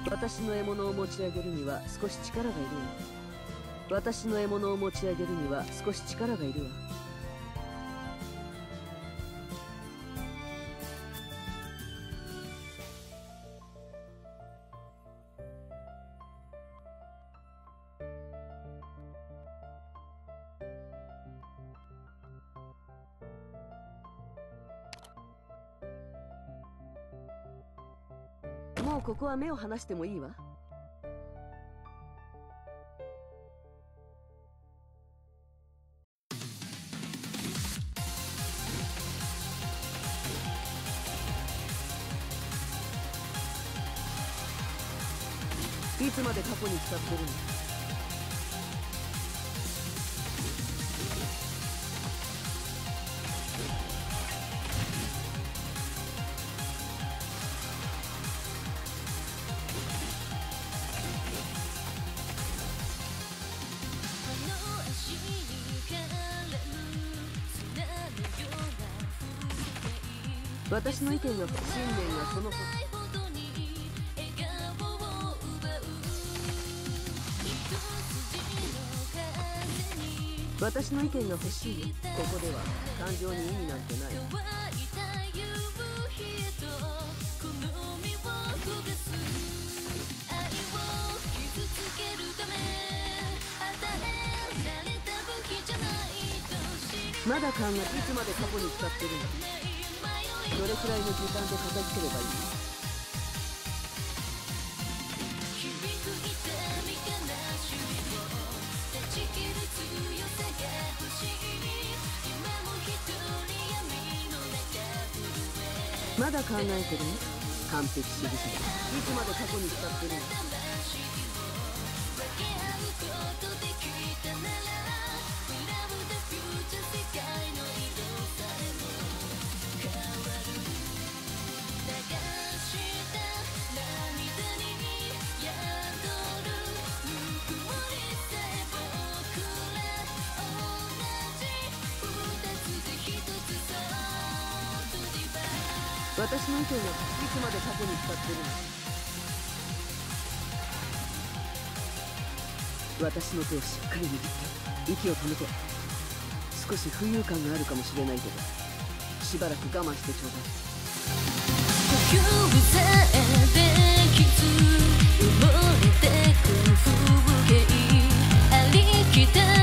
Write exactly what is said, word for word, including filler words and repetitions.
私の獲物を持ち上げるには少し力がいるわ。私の獲物を持ち上げるには少し力がいるわ。もうここは目を離してもいいわ。いつまで過去に使ってるの？私の意見が信念はその私の意見が欲しい。ここでは感情に意味なんてない。まだ考え、いつまで過去に使ってるの？どれくらいの時間で片付ければいい？まだ考えてるの？完璧主義者だ。いつまで過去に使ってるの？私の意見はいつまで過去に使ってるの？私の手をしっかり握って息を止めて。少し浮遊感があるかもしれないけど、しばらく我慢してちょうだい。呼吸さえできず埋もれてく風景ありきた